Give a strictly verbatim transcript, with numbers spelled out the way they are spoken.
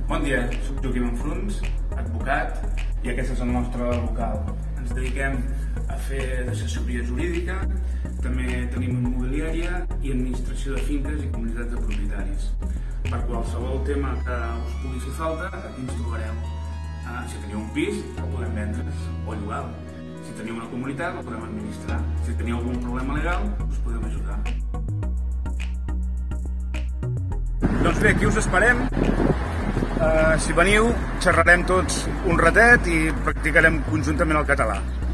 Bon dia, soc Joaquim Enfruns, advocat, i aquesta és el nostre local. Ens dediquem a fer d'assessoria jurídica, també tenim immobiliària i administració de finques i comunitats de propietaris. Per qualsevol tema que us pugui fer falta, aquí ens trobareu. Ah, si teniu un pis, el podem vendre, o llogar. Si teniu una comunitat, el podem administrar. Si teniu algun problema legal, us podem ajudar. Doncs bé, aquí us esperem. Uh, si veniu, xerrarem tots un ratet i practicarem conjuntament el català.